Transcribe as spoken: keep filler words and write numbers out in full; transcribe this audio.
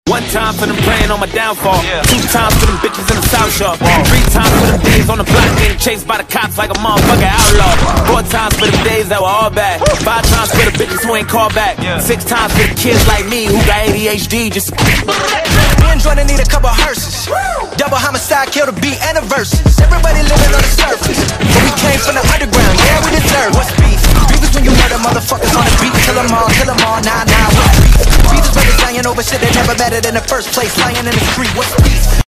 One time for them praying on my downfall. Yeah. Two times for them bitches in the South Shore. Whoa. Three times for them days on the block getting chased by the cops like a motherfucking outlaw. Four times for them days that were all bad. Five times for the bitches who ain't called back. Yeah. Six times for the kids like me who got A D H D just. Me and Jordan need a couple hearses. Double homicide, kill the beat and the verses. Everybody living on the surface, but we came from the underground, yeah we deserve. What's beef? Beef is when you murder motherfuckers on the beat. Kill them all, kill them all, nah nah. What's beef? Beef is brothers lying over shit they never mattered in the first place. Lying in the street, what's beef?